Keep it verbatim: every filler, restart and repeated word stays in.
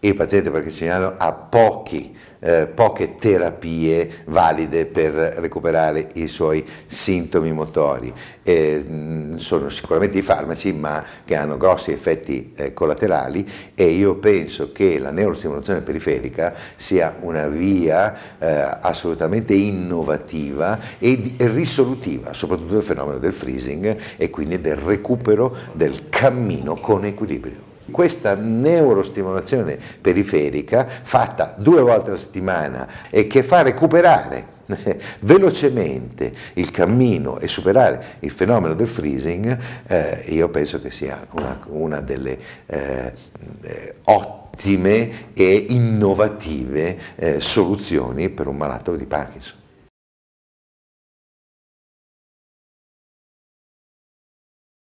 il paziente parkinsoniano ha pochi Eh, poche terapie valide per recuperare i suoi sintomi motori. Eh, mh, sono sicuramente i farmaci, ma che hanno grossi effetti eh, collaterali, e io penso che la neurostimolazione periferica sia una via eh, assolutamente innovativa e risolutiva, soprattutto del fenomeno del freezing e quindi del recupero del cammino con equilibrio. Questa neurostimolazione periferica fatta due volte alla settimana e che fa recuperare velocemente il cammino e superare il fenomeno del freezing, eh, io penso che sia una, una delle eh, eh, ottime e innovative eh, soluzioni per un malato di Parkinson.